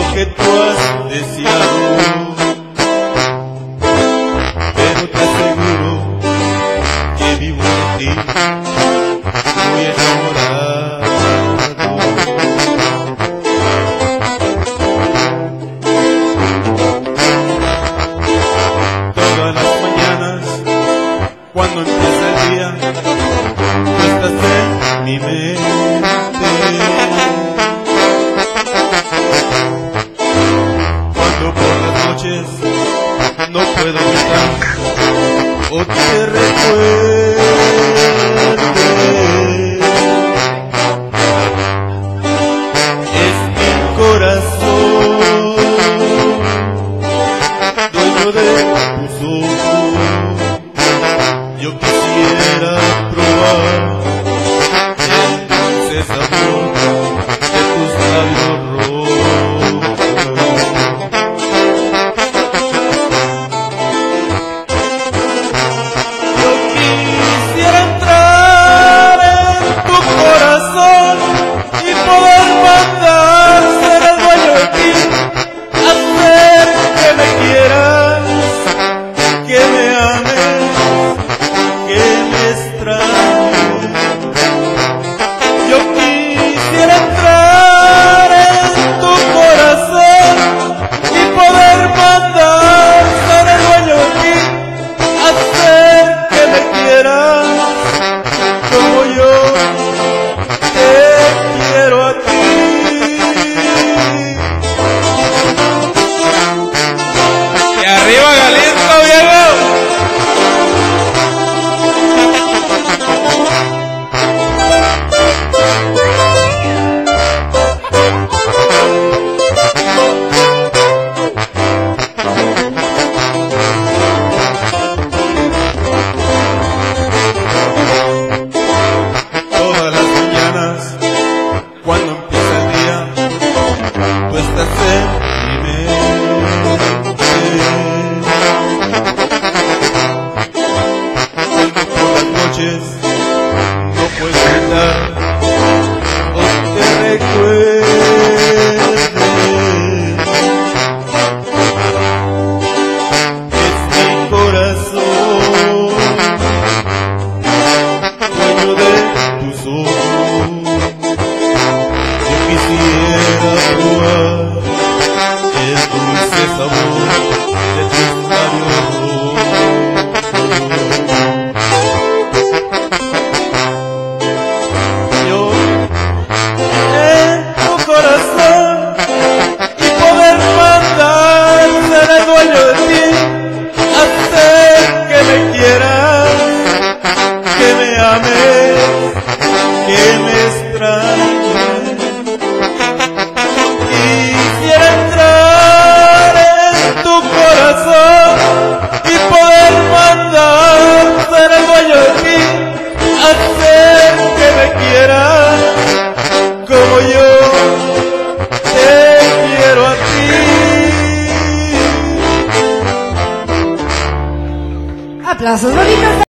que tú has deseado, pero te aseguro que vivo en ti, muy enamorado. Todas las mañanas, cuando empieza el día, tú estás en mi mente. Cuando por las noches no puedo evitar o te recuerde, es mi corazón dueño de tus ojos. Yo quisiera probar el dulce sabor de tus labios rojos. Yo quisiera entrar en tu corazón y poder mandar ser el dueño de ti, hacer que me quieras, que me ames, que me extrañes. Yo quisiera entrar en tu corazón y poder mandar ser el dueño de ti, hacer que me quieras como yo te quiero a ti. ¡Y arriba Jalisco, viejo! Todas las mañanas, cuando empieza el día, tú estás en mi mente. Cuando por las noches no puedo evitar o te recuerde, es mi corazón dueño de tus ojos. Yo quisiera probar el dulce sabor de tus labios rojos. Yo en tu corazón y poder mandar ser el dueño de ti, hacer que me quieras, que me ames, que me extrañes. Quisiera entrar en tu corazón y poder mandar ser el dueño de ti, hacer que me quieras como yo te quiero a ti. Aplausos bonitos.